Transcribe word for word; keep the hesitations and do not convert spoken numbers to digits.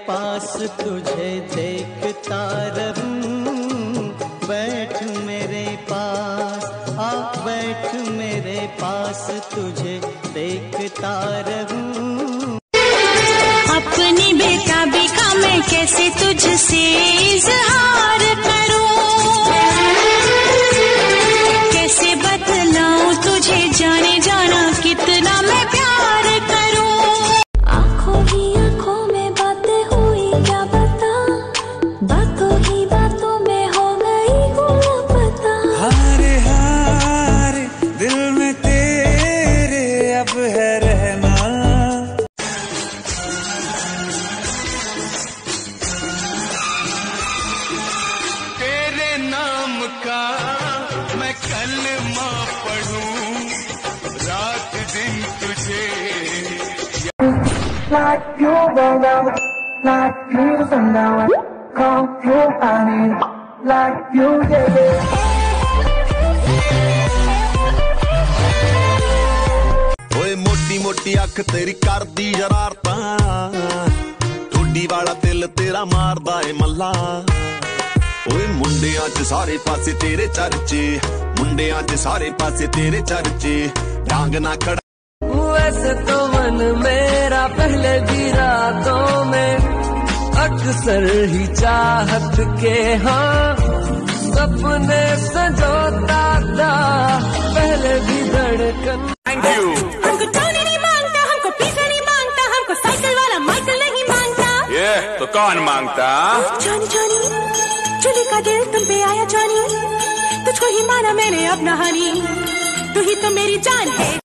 पास तुझे देखता रहूं, बैठ मेरे पास, आ बैठ मेरे पास, तुझे देखता रहूं। अपनी बेताबी का मैं कैसे तुझसे इजहार करूं, कैसे बतलाऊं तुझे जाने जाना कितना मैं प्यार करूं। आंखों ही आंखों में बातें हुई क्या बता, बातों ही बातों में हो गई हूँ पता। हारे हारे दिल में तेरे अब है रहना। तेरे नाम का मैं कलमा पढ़ूं, रात दिन तुझे like you around, like you sundown, come you honey, like you yeah. ओए मोटी मोटी अख तेरी करदी शरारतां, ठोडी वाला दिल तेरा मारदा ए मल्ला। ओए मुंडियां च सारे पासे तेरे चर्चे, मुंडियां च सारे पासे तेरे चर्चे, डांग ना खड़ा। वैसे तो मन मेरा पहले भी रातों में अक्सर ही चाहत के हाँ सपने संजोता था, पहले भी धड़कन। हमको टोनी नहीं मांगता, हमको पिज़्ज़ा नहीं मांगता, हमको साइकिल वाला माइकल नहीं मांगता। ये तो कौन मांगता? जॉनी जॉनी चुली का दिल तुम पे आया जॉनी, तुझको ही माना मैंने अपना हनी, तू ही तो मेरी जान है